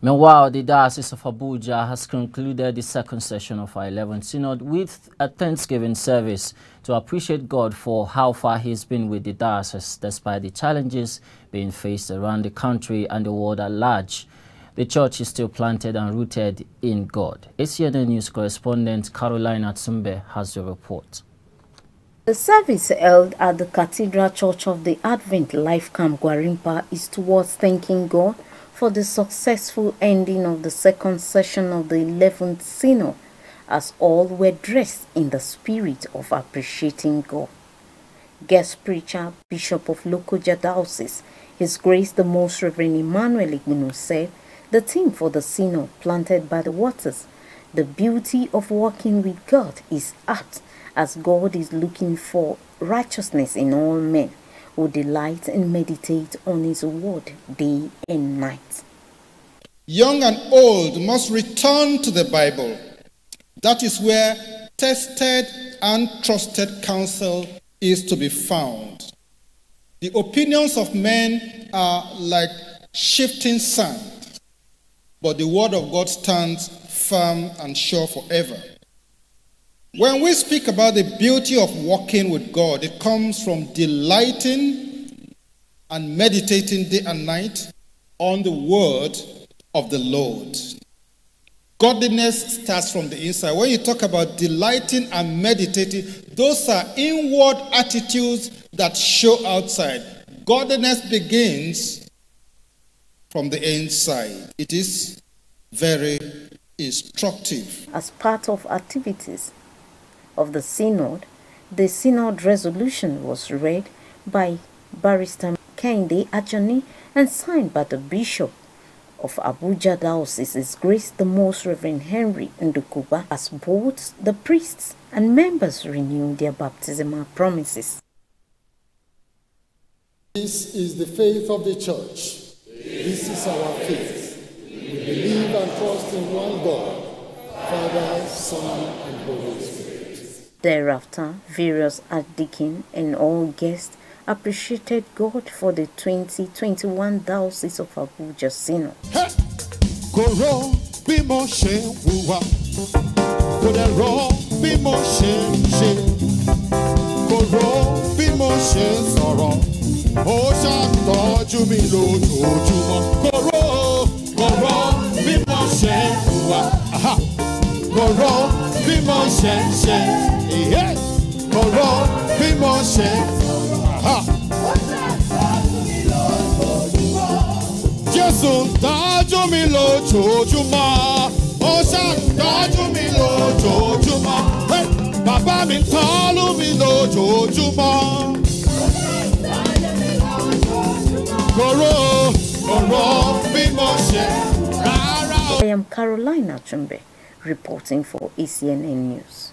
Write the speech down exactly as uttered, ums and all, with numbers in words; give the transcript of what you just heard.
Meanwhile, the Diocese of Abuja has concluded the second session of our eleventh Synod with a Thanksgiving service to appreciate God for how far He's been with the diocese despite the challenges being faced around the country and the world at large. The church is still planted and rooted in God. A C N N News correspondent Caroline Atsumbe has the report. The service held at the Cathedral Church of the Advent Life Camp Gwarimpa is towards thanking God for the successful ending of the second session of the eleventh Synod, as all were dressed in the spirit of appreciating God. Guest preacher, Bishop of Lokoja Diocese, His Grace the Most Reverend Emmanuel Igbunu, said the theme for the Synod, Planted by the Waters, the beauty of walking with God, is apt, as God is looking for righteousness in all men who delight and meditate on His word day and night. Young and old must return to the Bible. That is where tested and trusted counsel is to be found. The opinions of men are like shifting sand, but the word of God stands firm and sure forever. When we speak about the beauty of walking with God, it comes from delighting and meditating day and night on the word of the Lord. Godliness starts from the inside. When you talk about delighting and meditating, those are inward attitudes that show outside. Godliness begins from the inside. It is very instructive. As part of activities of the Synod, the Synod resolution was read by Barrister Kehinde Ajani and signed by the Bishop of Abuja Diocese, His Grace the Most Reverend Henry Ndukuba, as both the priests and members renew their baptismal promises. This is the faith of the Church. This is our faith. We believe and trust in one God, Father, Son, and Holy Spirit. Thereafter, various archdeacons and all guests appreciated God for the twenty twenty-one Diocese of Abuja Synod. Jésù ń dájú mi lójoojúmọ́, ó ṣá ń dájú mi lójoojúmọ́, bàbá mi ń tọ́lú mi lójoojúmọ́. Kòró, kòró bí mo ṣe rárá. I am Caroline Atsumbe, reporting for A C N N News.